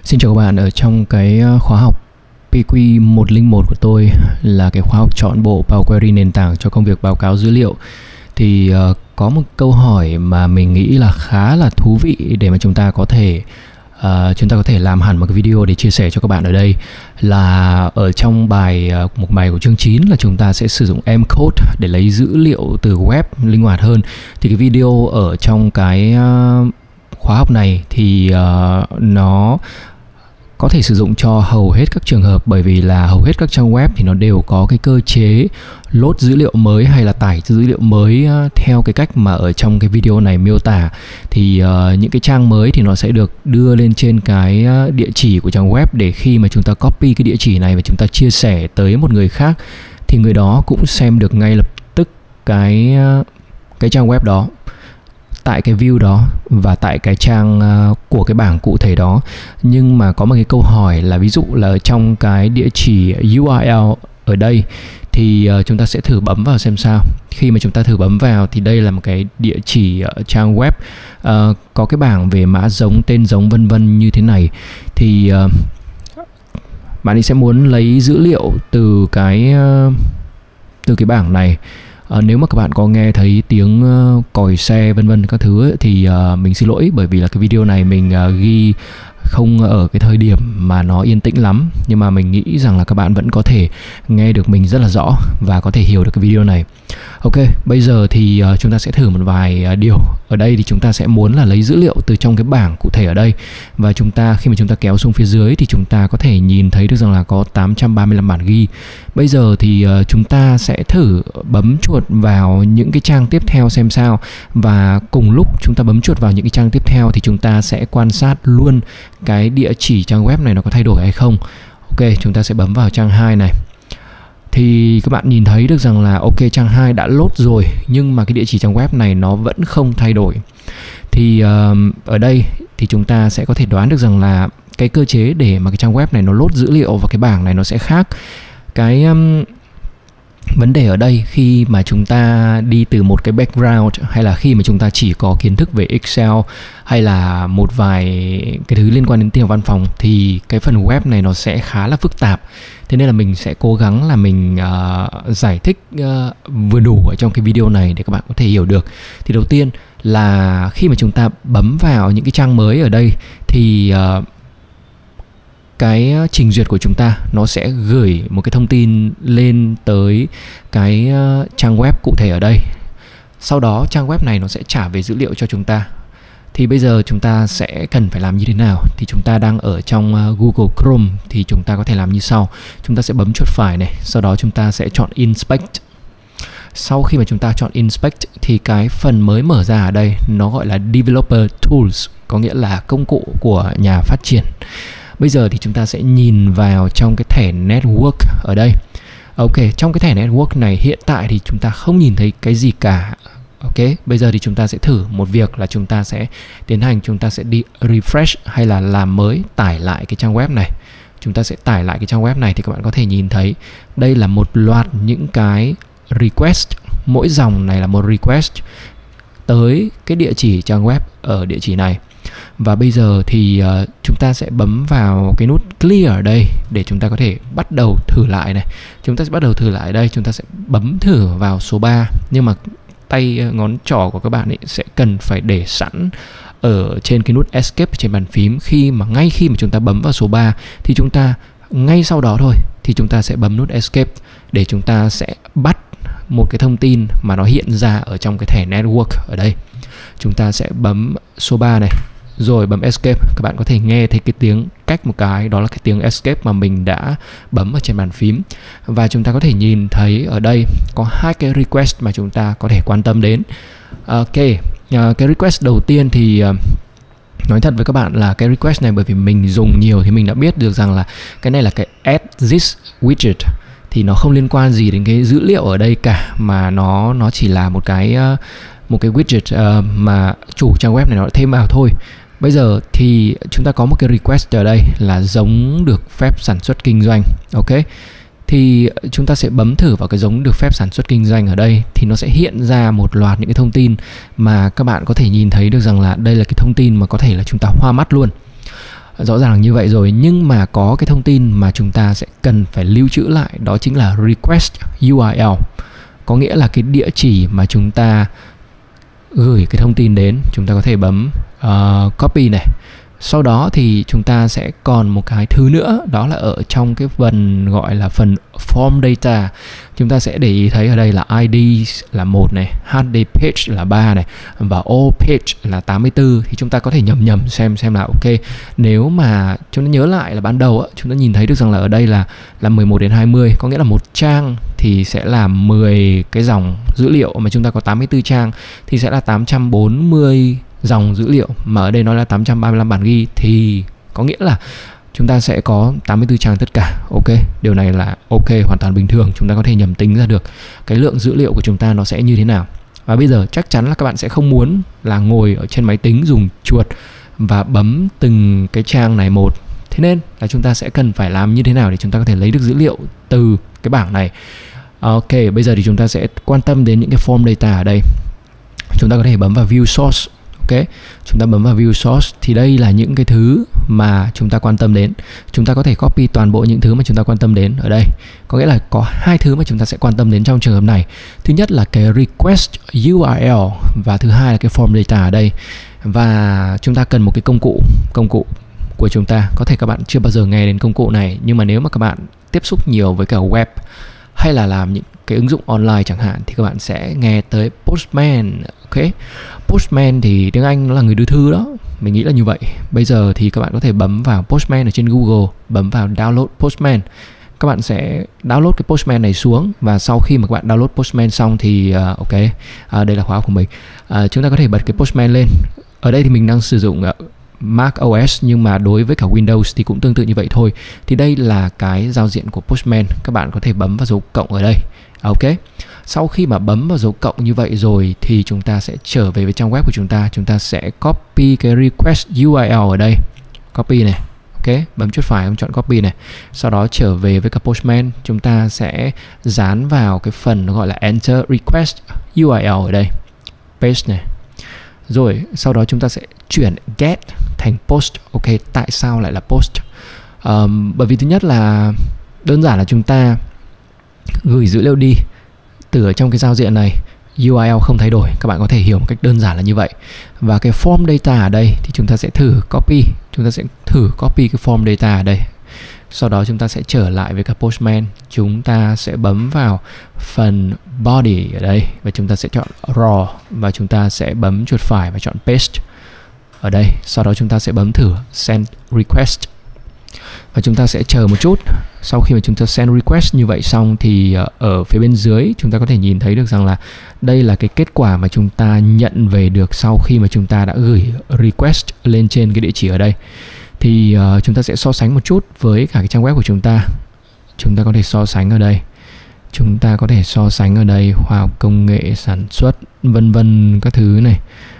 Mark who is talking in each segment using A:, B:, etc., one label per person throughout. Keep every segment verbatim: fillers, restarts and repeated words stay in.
A: Xin chào các bạn, ở trong cái khóa học pê quy một không một của tôi là cái khóa học chọn bộ Power Query nền tảng cho công việc báo cáo dữ liệu. Thì uh, có một câu hỏi mà mình nghĩ là khá là thú vị để mà chúng ta có thể uh, chúng ta có thể làm hẳn một cái video để chia sẻ cho các bạn ở đây, là ở trong bài uh, một bài của chương chín là chúng ta sẽ sử dụng M-code để lấy dữ liệu từ web linh hoạt hơn. Thì cái video ở trong cái uh, khóa học này thì uh, nó có thể sử dụng cho hầu hết các trường hợp, bởi vì là hầu hết các trang web thì nó đều có cái cơ chế load dữ liệu mới hay là tải dữ liệu mới uh, theo cái cách mà ở trong cái video này miêu tả. Thì uh, những cái trang mới thì nó sẽ được đưa lên trên cái uh, địa chỉ của trang web, để khi mà chúng ta copy cái địa chỉ này và chúng ta chia sẻ tới một người khác thì người đó cũng xem được ngay lập tức cái uh, cái trang web đó, tại cái view đó và tại cái trang uh, của cái bảng cụ thể đó. Nhưng mà có một cái câu hỏi là, ví dụ là ở trong cái địa chỉ u rờ lờ ở đây thì uh, chúng ta sẽ thử bấm vào xem sao. Khi mà chúng ta thử bấm vào thì đây là một cái địa chỉ uh, trang web uh, có cái bảng về mã giống, tên giống vân vân như thế này. Thì uh, bạn ấy sẽ muốn lấy dữ liệu từ cái uh, từ cái bảng này. À, nếu mà các bạn có nghe thấy tiếng uh, còi xe vân vân các thứ ấy, thì uh, mình xin lỗi, bởi vì là cái video này mình uh, ghi không ở cái thời điểm mà nó yên tĩnh lắm, nhưng mà mình nghĩ rằng là các bạn vẫn có thể nghe được mình rất là rõ và có thể hiểu được cái video này. Ok, bây giờ thì uh, chúng ta sẽ thử một vài uh, điều. Ở đây thì chúng ta sẽ muốn là lấy dữ liệu từ trong cái bảng cụ thể ở đây, và chúng ta khi mà chúng ta kéo xuống phía dưới thì chúng ta có thể nhìn thấy được rằng là có tám trăm ba mươi lăm bản ghi. Bây giờ thì uh, chúng ta sẽ thử bấm chuột vào những cái trang tiếp theo xem sao, và cùng lúc chúng ta bấm chuột vào những cái trang tiếp theo thì chúng ta sẽ quan sát luôn cái địa chỉ trang web này nó có thay đổi hay không. Ok, chúng ta sẽ bấm vào trang hai này. Thì các bạn nhìn thấy được rằng là ok, trang hai đã load rồi, nhưng mà cái địa chỉ trang web này nó vẫn không thay đổi. Thì uh, ở đây thì chúng ta sẽ có thể đoán được rằng là cái cơ chế để mà cái trang web này nó load dữ liệu vào cái bảng này nó sẽ khác. Cái um, vấn đề ở đây khi mà chúng ta đi từ một cái background, hay là khi mà chúng ta chỉ có kiến thức về Excel hay là một vài cái thứ liên quan đến tiền văn phòng, thì cái phần web này nó sẽ khá là phức tạp. Thế nên là mình sẽ cố gắng là mình uh, giải thích uh, vừa đủ ở trong cái video này để các bạn có thể hiểu được. Thì đầu tiên là khi mà chúng ta bấm vào những cái trang mới ở đây thì uh, cái trình duyệt của chúng ta nó sẽ gửi một cái thông tin lên tới cái trang web cụ thể ở đây. Sau đó trang web này nó sẽ trả về dữ liệu cho chúng ta. Thì bây giờ chúng ta sẽ cần phải làm như thế nào? Thì chúng ta đang ở trong Google Chrome thì chúng ta có thể làm như sau. Chúng ta sẽ bấm chuột phải này, sau đó chúng ta sẽ chọn Inspect. Sau khi mà chúng ta chọn Inspect thì cái phần mới mở ra ở đây nó gọi là Developer Tools, có nghĩa là công cụ của nhà phát triển. Bây giờ thì chúng ta sẽ nhìn vào trong cái thẻ Network ở đây. Ok, trong cái thẻ Network này hiện tại thì chúng ta không nhìn thấy cái gì cả. Ok, bây giờ thì chúng ta sẽ thử một việc là chúng ta sẽ tiến hành, chúng ta sẽ đi refresh hay là làm mới, tải lại cái trang web này. Chúng ta sẽ tải lại cái trang web này thì các bạn có thể nhìn thấy đây là một loạt những cái request. Mỗi dòng này là một request tới cái địa chỉ trang web ở địa chỉ này. Và bây giờ thì uh, chúng ta sẽ bấm vào cái nút clear ở đây để chúng ta có thể bắt đầu thử lại này. Chúng ta sẽ bắt đầu thử lại ở đây, chúng ta sẽ bấm thử vào số ba. Nhưng mà tay uh, ngón trỏ của các bạn ấy sẽ cần phải để sẵn ở trên cái nút escape trên bàn phím. Khi mà ngay khi mà chúng ta bấm vào số ba thì chúng ta ngay sau đó thôi thì chúng ta sẽ bấm nút escape để chúng ta sẽ bắt một cái thông tin mà nó hiện ra ở trong cái thẻ network ở đây. Chúng ta sẽ bấm số ba này, rồi bấm escape. Các bạn có thể nghe thấy cái tiếng cách một cái, đó là cái tiếng escape mà mình đã bấm ở trên bàn phím. Và chúng ta có thể nhìn thấy ở đây có hai cái request mà chúng ta có thể quan tâm đến. Ok, uh, cái request đầu tiên thì uh, nói thật với các bạn là cái request này, bởi vì mình dùng nhiều thì mình đã biết được rằng là cái này là cái add this widget, thì nó không liên quan gì đến cái dữ liệu ở đây cả, mà nó nó chỉ là một cái uh, một cái widget uh, mà chủ trang web này nó đã thêm vào thôi. Bây giờ thì chúng ta có một cái request ở đây là giống được phép sản xuất kinh doanh. Ok, thì chúng ta sẽ bấm thử vào cái giống được phép sản xuất kinh doanh ở đây, thì nó sẽ hiện ra một loạt những cái thông tin mà các bạn có thể nhìn thấy được rằng là đây là cái thông tin mà có thể là chúng ta hoa mắt luôn. rõ ràng là như vậy rồi. Nhưng mà có cái thông tin mà chúng ta sẽ cần phải lưu trữ lại, đó chính là request u rờ lờ. Có nghĩa là cái địa chỉ mà chúng ta gửi cái thông tin đến. Chúng ta có thể bấm uh, copy này. Sau đó thì chúng ta sẽ còn một cái thứ nữa, đó là ở trong cái phần gọi là phần form data. Chúng ta sẽ để ý thấy ở đây là i đê là một này, hát đê page là ba này, và all page là tám mươi tư. Thì chúng ta có thể nhầm nhầm xem xem là ok. Nếu mà chúng ta nhớ lại là ban đầu chúng ta nhìn thấy được rằng là ở đây là là mười một đến hai mươi, có nghĩa là một trang thì sẽ là mười cái dòng dữ liệu, mà chúng ta có tám mươi tư trang thì sẽ là tám trăm bốn mươi dòng dữ liệu, mà ở đây nó là tám trăm ba mươi lăm bản ghi, thì có nghĩa là chúng ta sẽ có tám mươi tư trang tất cả. Ok, điều này là ok, hoàn toàn bình thường. Chúng ta có thể nhầm tính ra được cái lượng dữ liệu của chúng ta nó sẽ như thế nào. Và bây giờ chắc chắn là các bạn sẽ không muốn là ngồi ở trên máy tính dùng chuột và bấm từng cái trang này một. Thế nên là chúng ta sẽ cần phải làm như thế nào để chúng ta có thể lấy được dữ liệu từ cái bảng này. Ok, bây giờ thì chúng ta sẽ quan tâm đến những cái form data ở đây. Chúng ta có thể bấm vào view source. Ok, chúng ta bấm vào view source thì đây là những cái thứ mà chúng ta quan tâm đến. Chúng ta có thể copy toàn bộ những thứ mà chúng ta quan tâm đến ở đây. Có nghĩa là có hai thứ mà chúng ta sẽ quan tâm đến trong trường hợp này. Thứ nhất là cái request u rờ lờ và thứ hai là cái form data ở đây. Và chúng ta cần một cái công cụ, công cụ của chúng ta. Có thể các bạn chưa bao giờ nghe đến công cụ này, nhưng mà nếu mà các bạn tiếp xúc nhiều với cả web hay là làm những cái ứng dụng online chẳng hạn thì các bạn sẽ nghe tới Postman. Ok, Postman thì tiếng Anh nó là người đưa thư đó, mình nghĩ là như vậy. Bây giờ thì các bạn có thể bấm vào Postman ở trên Google, bấm vào download Postman. Các bạn sẽ download cái Postman này xuống, và sau khi mà các bạn download Postman xong thì uh, ok, uh, đây là khóa học của mình. Uh, chúng ta có thể bật cái Postman lên. Ở đây thì mình đang sử dụng uh, Mac ô ét, nhưng mà đối với cả Windows thì cũng tương tự như vậy thôi. Thì đây là cái giao diện của Postman. Các bạn có thể bấm vào dấu cộng ở đây. Ok, sau khi mà bấm vào dấu cộng như vậy rồi thì chúng ta sẽ trở về với trang web của chúng ta. Chúng ta sẽ copy cái request u rờ lờ ở đây, copy này. Ok, bấm chuột phải, bấm chọn copy này. Sau đó trở về với cả Postman, chúng ta sẽ dán vào cái phần nó gọi là enter request u rờ lờ ở đây, paste này. Rồi sau đó chúng ta sẽ chuyển get thành post. Ok, tại sao lại là post? Um, bởi vì thứ nhất là đơn giản là chúng ta gửi dữ liệu đi từ ở trong cái giao diện này, u rờ lờ không thay đổi. Các bạn có thể hiểu một cách đơn giản là như vậy. Và cái form data ở đây thì chúng ta sẽ thử copy. Chúng ta sẽ thử copy cái form data ở đây. Sau đó chúng ta sẽ trở lại với cả Postman. Chúng ta sẽ bấm vào phần body ở đây và chúng ta sẽ chọn raw, và chúng ta sẽ bấm chuột phải và chọn paste ở đây. Sau đó chúng ta sẽ bấm thử send request và chúng ta sẽ chờ một chút. Sau khi mà chúng ta send request như vậy xong thì ở phía bên dưới chúng ta có thể nhìn thấy được rằng là đây là cái kết quả mà chúng ta nhận về được sau khi mà chúng ta đã gửi request lên trên cái địa chỉ ở đây. Thì uh, chúng ta sẽ so sánh một chút với cả cái trang web của chúng ta. Chúng ta có thể so sánh ở đây. Chúng ta có thể so sánh ở đây khoa học công nghệ sản xuất vân vân các thứ này.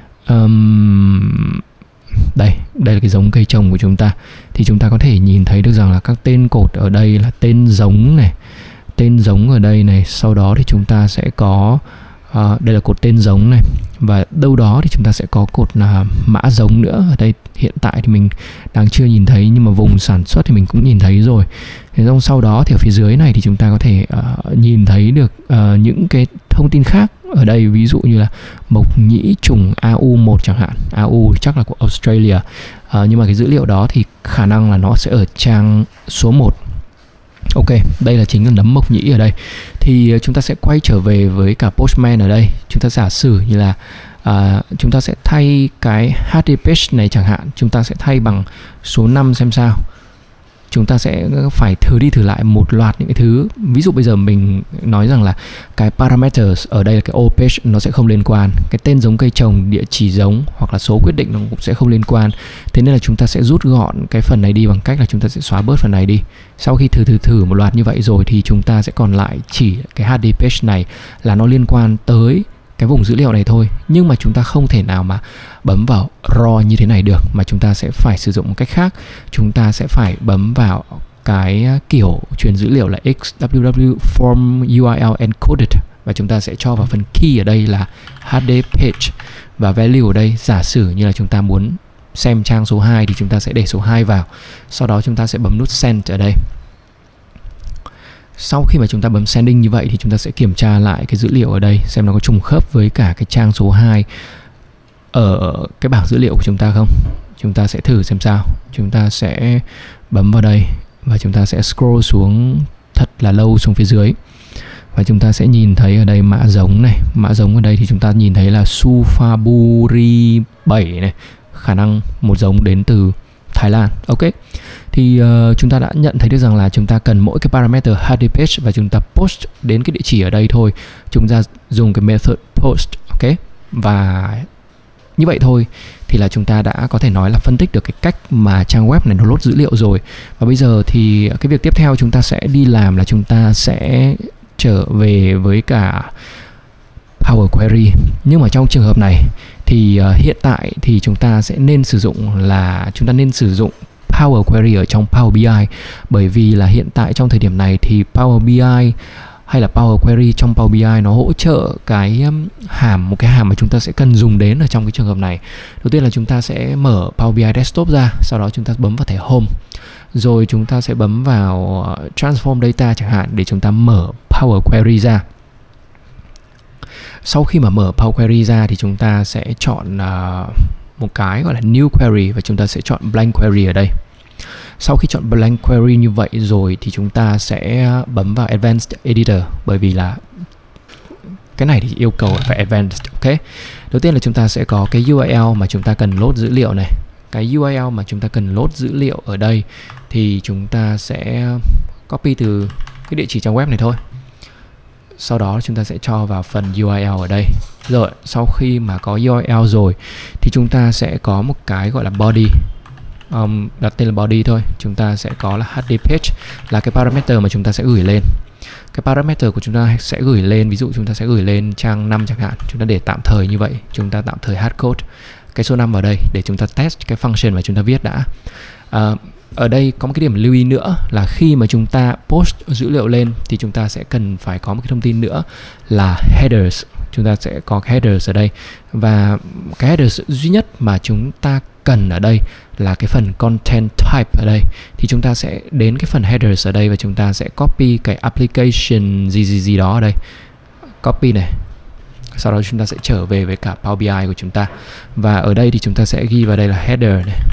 A: Um, đây, đây là cái giống cây trồng của chúng ta. Thì chúng ta có thể nhìn thấy được rằng là các tên cột ở đây là tên giống này, tên giống ở đây này. Sau đó thì chúng ta sẽ có uh, đây là cột tên giống này, và đâu đó thì chúng ta sẽ có cột là mã giống nữa. Ở đây hiện tại thì mình đang chưa nhìn thấy, nhưng mà vùng sản xuất thì mình cũng nhìn thấy rồi. Thế xong sau đó thì ở phía dưới này thì chúng ta có thể uh, nhìn thấy được uh, những cái thông tin khác ở đây, ví dụ như là mộc nhĩ trùng A U một chẳng hạn. A U chắc là của Australia, uh, nhưng mà cái dữ liệu đó thì khả năng là nó sẽ ở trang số một. Ok, đây là chính là nấm mộc nhĩ ở đây. Thì chúng ta sẽ quay trở về với cả Postman ở đây. Chúng ta giả sử như là uh, chúng ta sẽ thay cái hát đê page này chẳng hạn, chúng ta sẽ thay bằng số năm xem sao. Chúng ta sẽ phải thử đi thử lại một loạt những cái thứ. Ví dụ bây giờ mình nói rằng là cái parameters ở đây là cái all page nó sẽ không liên quan, cái tên giống cây trồng, địa chỉ giống hoặc là số quyết định nó cũng sẽ không liên quan. Thế nên là chúng ta sẽ rút gọn cái phần này đi bằng cách là chúng ta sẽ xóa bớt phần này đi. Sau khi thử thử thử một loạt như vậy rồi thì chúng ta sẽ còn lại chỉ cái hát đê page này là nó liên quan tới cái vùng dữ liệu này thôi. Nhưng mà chúng ta không thể nào mà bấm vào raw như thế này được, mà chúng ta sẽ phải sử dụng một cách khác. Chúng ta sẽ phải bấm vào cái kiểu truyền dữ liệu là ích vê kép vê form u rờ lờ encoded, và chúng ta sẽ cho vào phần key ở đây là hát đê page, và value ở đây giả sử như là chúng ta muốn xem trang số hai thì chúng ta sẽ để số hai vào. Sau đó chúng ta sẽ bấm nút Send ở đây. Sau khi mà chúng ta bấm Sending như vậy thì chúng ta sẽ kiểm tra lại cái dữ liệu ở đây xem nó có trùng khớp với cả cái trang số hai ở cái bảng dữ liệu của chúng ta không. Chúng ta sẽ thử xem sao. Chúng ta sẽ bấm vào đây và chúng ta sẽ scroll xuống thật là lâu xuống phía dưới. Và chúng ta sẽ nhìn thấy ở đây mã giống này. Mã giống ở đây thì chúng ta nhìn thấy là Sufaburi bảy này. Khả năng một giống đến từ Thái Lan. Ok. Thì uh, chúng ta đã nhận thấy được rằng là chúng ta cần mỗi cái parameter hát đê page và chúng ta post đến cái địa chỉ ở đây thôi. Chúng ta dùng cái method post. Ok. Và như vậy thôi thì là chúng ta đã có thể nói là phân tích được cái cách mà trang web này nó load dữ liệu rồi. Và bây giờ thì cái việc tiếp theo chúng ta sẽ đi làm là chúng ta sẽ trở về với cả Power Query. Nhưng mà trong trường hợp này thì uh, hiện tại thì chúng ta sẽ nên sử dụng là chúng ta nên sử dụng Power Query ở trong Power bi ai, bởi vì là hiện tại trong thời điểm này thì Power bi ai hay là Power Query trong Power bi ai nó hỗ trợ cái um, hàm một cái hàm mà chúng ta sẽ cần dùng đến ở trong cái trường hợp này. Đầu tiên là chúng ta sẽ mở Power bi ai Desktop ra, sau đó chúng ta bấm vào thẻ Home. Rồi chúng ta sẽ bấm vào uh, Transform Data chẳng hạn để chúng ta mở Power Query ra. Sau khi mà mở Power Query ra thì chúng ta sẽ chọn uh, một cái gọi là New Query và chúng ta sẽ chọn Blank Query ở đây. Sau khi chọn Blank Query như vậy rồi thì chúng ta sẽ bấm vào Advanced Editor, bởi vì là cái này thì yêu cầu phải Advanced. Ok. Đầu tiên là chúng ta sẽ có cái u rờ lờ mà chúng ta cần load dữ liệu này. Cái u rờ lờ mà chúng ta cần load dữ liệu ở đây thì chúng ta sẽ copy từ cái địa chỉ trang web này thôi. Sau đó chúng ta sẽ cho vào phần u rờ lờ ở đây. Rồi, sau khi mà có u rờ lờ rồi thì chúng ta sẽ có một cái gọi là body. Um, đặt tên là body thôi. Chúng ta sẽ có là hát đê page là cái parameter mà chúng ta sẽ gửi lên. Cái parameter của chúng ta sẽ gửi lên, ví dụ chúng ta sẽ gửi lên trang năm chẳng hạn. Chúng ta để tạm thời như vậy. Chúng ta tạm thời hardcode cái số năm vào đây để chúng ta test cái function mà chúng ta viết đã. Uh, Ở đây có một cái điểm lưu ý nữa là khi mà chúng ta post dữ liệu lên thì chúng ta sẽ cần phải có một cái thông tin nữa là headers. Chúng ta sẽ có cái headers ở đây. Và cái headers duy nhất mà chúng ta cần ở đây là cái phần content type ở đây. Thì chúng ta sẽ đến cái phần headers ở đây và chúng ta sẽ copy cái application gì gì gì đó ở đây. Copy này. Sau đó chúng ta sẽ trở về với cả Power bi ai của chúng ta. Và ở đây thì chúng ta sẽ ghi vào đây là header này.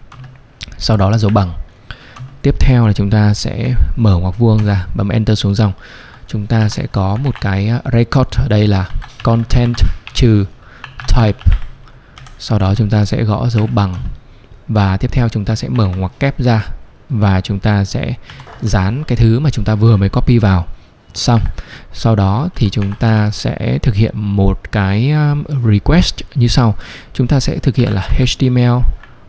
A: Sau đó là dấu bằng. Tiếp theo là chúng ta sẽ mở ngoặc vuông ra, bấm Enter xuống dòng. Chúng ta sẽ có một cái record ở đây là content trừ type. Sau đó chúng ta sẽ gõ dấu bằng. Và tiếp theo chúng ta sẽ mở ngoặc kép ra. Và chúng ta sẽ dán cái thứ mà chúng ta vừa mới copy vào. Xong. Sau đó thì chúng ta sẽ thực hiện một cái request như sau. Chúng ta sẽ thực hiện là hát tê em lờ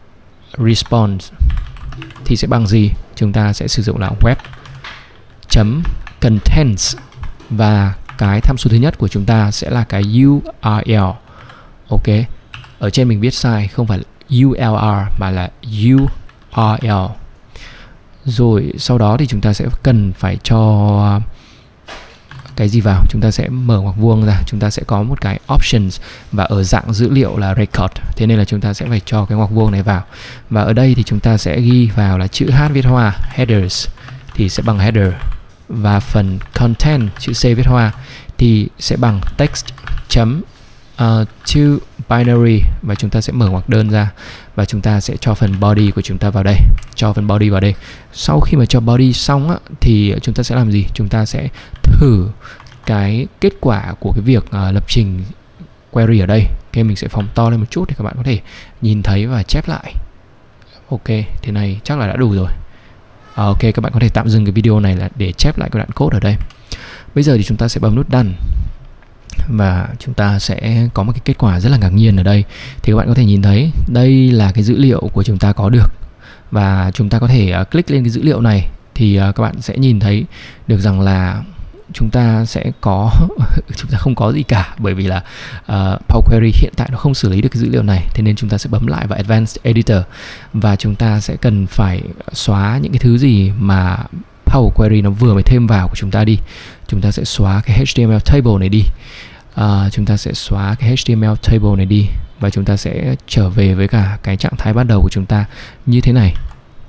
A: response thì sẽ bằng gì? Chúng ta sẽ sử dụng là web chấm contents và cái tham số thứ nhất của chúng ta sẽ là cái u rờ lờ. Ok. Ở trên mình viết sai, không phải u lờ rờ mà là u rờ lờ. Rồi sau đó thì chúng ta sẽ cần phải cho cái gì vào. Chúng ta sẽ mở ngoặc vuông ra. Chúng ta sẽ có một cái options và ở dạng dữ liệu là record. Thế nên là chúng ta sẽ phải cho cái ngoặc vuông này vào. Và ở đây thì chúng ta sẽ ghi vào là chữ H viết hoa, headers thì sẽ bằng header. Và phần content chữ C viết hoa thì sẽ bằng text chấm uh, to binary. Và chúng ta sẽ mở ngoặc đơn ra. Và chúng ta sẽ cho phần body của chúng ta vào đây. Cho phần body vào đây. Sau khi mà cho body xong á, thì chúng ta sẽ làm gì? Chúng ta sẽ thử cái kết quả của cái việc uh, lập trình query ở đây. Ok, mình sẽ phóng to lên một chút để các bạn có thể nhìn thấy và chép lại. Ok, thế này chắc là đã đủ rồi. À, ok, các bạn có thể tạm dừng cái video này là để chép lại cái đoạn code ở đây. Bây giờ thì chúng ta sẽ bấm nút Done. Và chúng ta sẽ có một cái kết quả rất là ngạc nhiên ở đây. Thì các bạn có thể nhìn thấy đây là cái dữ liệu của chúng ta có được. Và chúng ta có thể uh, click lên cái dữ liệu này thì uh, các bạn sẽ nhìn thấy được rằng là chúng ta sẽ có chúng ta không có gì cả, bởi vì là uh, Power Query hiện tại nó không xử lý được cái dữ liệu này. Thế nên chúng ta sẽ bấm lại vào Advanced Editor và chúng ta sẽ cần phải xóa những cái thứ gì mà Power Query nó vừa mới thêm vào của chúng ta đi. Chúng ta sẽ xóa cái hát tê em lờ table này đi. Uh, chúng ta sẽ xóa cái hát tê em lờ table này đi và chúng ta sẽ trở về với cả cái trạng thái ban đầu của chúng ta như thế này.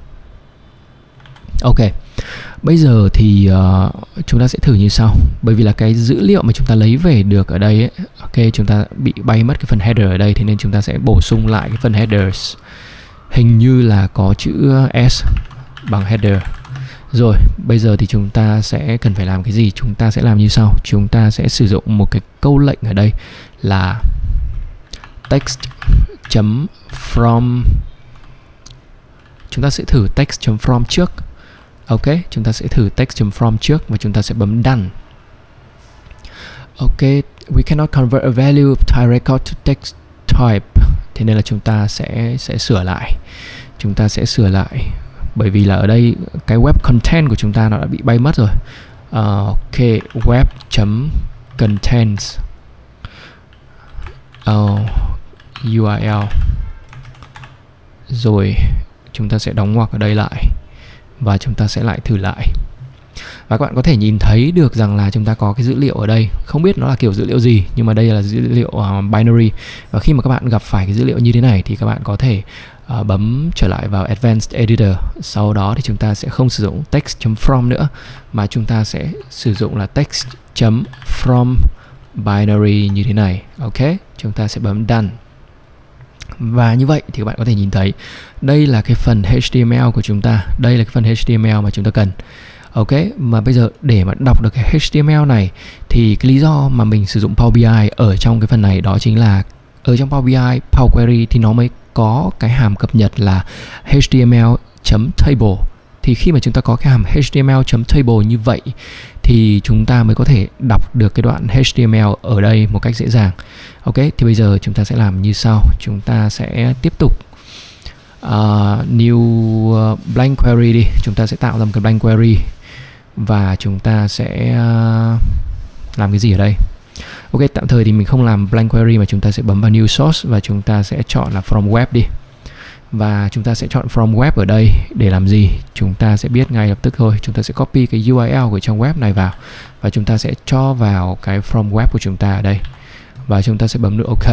A: Ok, bây giờ thì uh, chúng ta sẽ thử như sau. Bởi vì là cái dữ liệu mà chúng ta lấy về được ở đây ấy, ok, chúng ta bị bay mất cái phần header ở đây, thế nên chúng ta sẽ bổ sung lại cái phần headers. Hình như là có chữ S bằng header. Rồi, bây giờ thì chúng ta sẽ cần phải làm cái gì? Chúng ta sẽ làm như sau. Chúng ta sẽ sử dụng một cái câu lệnh ở đây là text.from. Chúng ta sẽ thử text.from trước. Ok, chúng ta sẽ thử text.from trước và chúng ta sẽ bấm done. Ok, we cannot convert a value of type record to text type. Thế nên là chúng ta sẽ sẽ sửa lại. Chúng ta sẽ sửa lại bởi vì là ở đây cái web content của chúng ta nó đã bị bay mất rồi. Uh, ok, web.contents uh, u r l. Rồi chúng ta sẽ đóng ngoặc ở đây lại và chúng ta sẽ lại thử lại. Và các bạn có thể nhìn thấy được rằng là chúng ta có cái dữ liệu ở đây. Không biết nó là kiểu dữ liệu gì, nhưng mà đây là dữ liệu uh, binary. Và khi mà các bạn gặp phải cái dữ liệu như thế này thì các bạn có thể uh, bấm trở lại vào Advanced Editor. Sau đó thì chúng ta sẽ không sử dụng text.from nữa, mà chúng ta sẽ sử dụng là text.from binary như thế này. Ok, chúng ta sẽ bấm done. Và như vậy thì các bạn có thể nhìn thấy đây là cái phần H T M L của chúng ta. Đây là cái phần H T M L mà chúng ta cần. Ok, mà bây giờ để mà đọc được cái H T M L này thì cái lý do mà mình sử dụng Power B I ở trong cái phần này đó chính là ở trong Power B I, Power Query thì nó mới có cái hàm cập nhật là H T M L.table. Thì khi mà chúng ta có cái hàm H T M L.table như vậy thì chúng ta mới có thể đọc được cái đoạn H T M L ở đây một cách dễ dàng. Ok, thì bây giờ chúng ta sẽ làm như sau. Chúng ta sẽ tiếp tục uh, new uh, blank query đi. Chúng ta sẽ tạo ra một cái blank query và chúng ta sẽ uh, làm cái gì ở đây? Ok, tạm thời thì mình không làm blank query mà chúng ta sẽ bấm vào new source và chúng ta sẽ chọn là from web đi. Và chúng ta sẽ chọn from web ở đây để làm gì? Chúng ta sẽ biết ngay lập tức thôi. Chúng ta sẽ copy cái U R L của trong web này vào và chúng ta sẽ cho vào cái from web của chúng ta ở đây. Và chúng ta sẽ bấm nút OK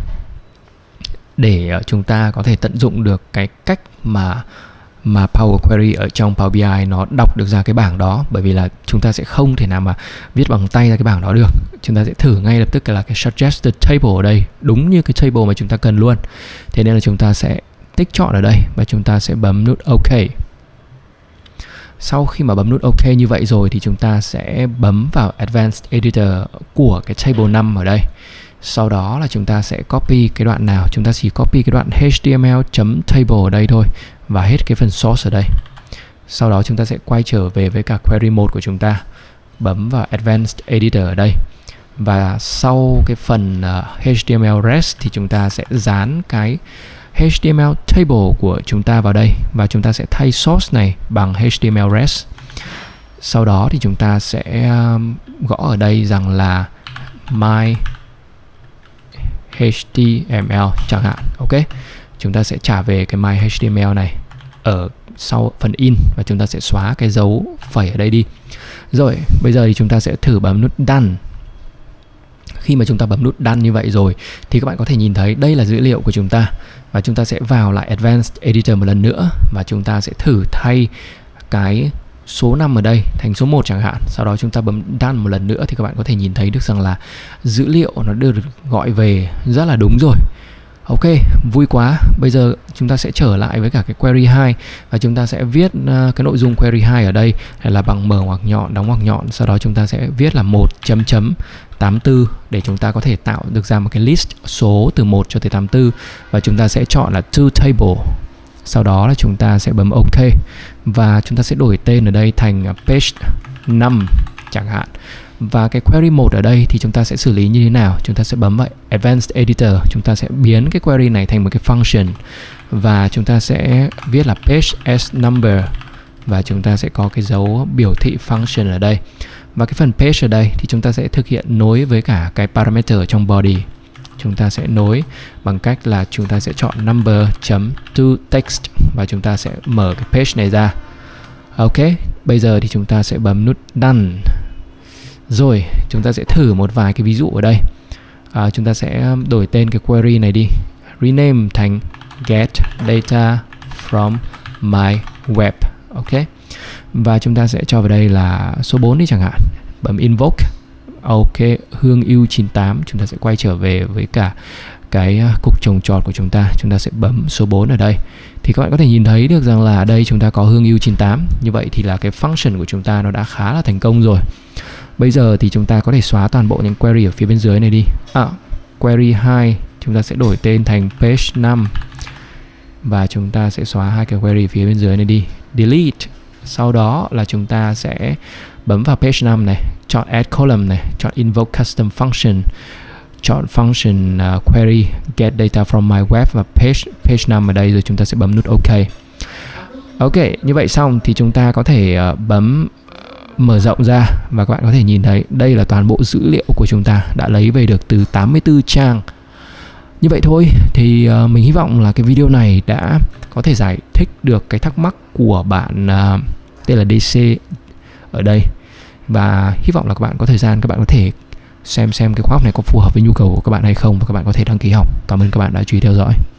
A: để chúng ta có thể tận dụng được cái cách mà mà Power Query ở trong Power B I nó đọc được ra cái bảng đó. Bởi vì là chúng ta sẽ không thể nào mà viết bằng tay ra cái bảng đó được. Chúng ta sẽ thử ngay lập tức là cái suggested table ở đây, đúng như cái table mà chúng ta cần luôn. Thế nên là chúng ta sẽ tích chọn ở đây và chúng ta sẽ bấm nút OK. Sau khi mà bấm nút OK như vậy rồi thì chúng ta sẽ bấm vào Advanced Editor của cái table năm ở đây. Sau đó là chúng ta sẽ copy cái đoạn nào? Chúng ta chỉ copy cái đoạn H T M L.table ở đây thôi và hết cái phần source ở đây. Sau đó chúng ta sẽ quay trở về với cả query một của chúng ta. Bấm vào Advanced Editor ở đây. Và sau cái phần uh, H T M L rest thì chúng ta sẽ dán cái H T M L table của chúng ta vào đây và chúng ta sẽ thay source này bằng H T M L rest. Sau đó thì chúng ta sẽ um, gõ ở đây rằng là my H T M L chẳng hạn. Ok, chúng ta sẽ trả về cái my H T M L này ở sau phần in và chúng ta sẽ xóa cái dấu phẩy ở đây đi. Rồi, bây giờ thì chúng ta sẽ thử bấm nút done. Khi mà chúng ta bấm nút done như vậy rồi thì các bạn có thể nhìn thấy đây là dữ liệu của chúng ta. Và chúng ta sẽ vào lại Advanced Editor một lần nữa và chúng ta sẽ thử thay cái số năm ở đây thành số một chẳng hạn. Sau đó chúng ta bấm done một lần nữa thì các bạn có thể nhìn thấy được rằng là dữ liệu nó được gọi về rất là đúng rồi. Ok, vui quá. Bây giờ chúng ta sẽ trở lại với cả cái query hai và chúng ta sẽ viết uh, cái nội dung query hai ở đây là bằng mở ngoặc nhọn, đóng ngoặc nhọn. Sau đó chúng ta sẽ viết là một chấm chấm tám mươi tư để chúng ta có thể tạo được ra một cái list số từ một cho tới tám mươi tư và chúng ta sẽ chọn là to table. Sau đó là chúng ta sẽ bấm OK và chúng ta sẽ đổi tên ở đây thành page năm chẳng hạn. Và cái query một ở đây thì chúng ta sẽ xử lý như thế nào? Chúng ta sẽ bấm vào Advanced Editor, chúng ta sẽ biến cái query này thành một cái function và chúng ta sẽ viết là page as number và chúng ta sẽ có cái dấu biểu thị function ở đây. Và cái phần page ở đây thì chúng ta sẽ thực hiện nối với cả cái parameter trong body. Chúng ta sẽ nối bằng cách là chúng ta sẽ chọn number.toText và chúng ta sẽ mở cái page này ra. Ok, bây giờ thì chúng ta sẽ bấm nút done. Rồi, chúng ta sẽ thử một vài cái ví dụ ở đây. à, chúng ta sẽ đổi tên cái query này đi, rename thành get data from my web. Ok, và chúng ta sẽ cho vào đây là số bốn đi chẳng hạn, bấm invoke. Ok, Hương yêu chín tám, chúng ta sẽ quay trở về với cả cái cục trồng trọt của chúng ta. Chúng ta sẽ bấm số bốn ở đây. Thì các bạn có thể nhìn thấy được rằng là ở đây chúng ta có Hương yêu chín tám. Như vậy thì là cái function của chúng ta nó đã khá là thành công rồi. Bây giờ thì chúng ta có thể xóa toàn bộ những query ở phía bên dưới này đi. À, query hai chúng ta sẽ đổi tên thành page năm. Và chúng ta sẽ xóa hai cái query phía bên dưới này đi, delete. Sau đó là chúng ta sẽ bấm vào page năm này, chọn add column này, chọn invoke custom function, chọn function uh, query get data from my web và page page năm ở đây, rồi chúng ta sẽ bấm nút OK. Ok, như vậy xong thì chúng ta có thể uh, bấm mở rộng ra và các bạn có thể nhìn thấy đây là toàn bộ dữ liệu của chúng ta đã lấy về được từ tám mươi tư trang. Như vậy thôi thì uh, mình hy vọng là cái video này đã có thể giải thích được cái thắc mắc của bạn uh, tên là đê xê ở đây, và hy vọng là các bạn có thời gian các bạn có thể xem xem cái khóa học này có phù hợp với nhu cầu của các bạn hay không, và các bạn có thể đăng ký học. Cảm ơn các bạn đã chú ý theo dõi.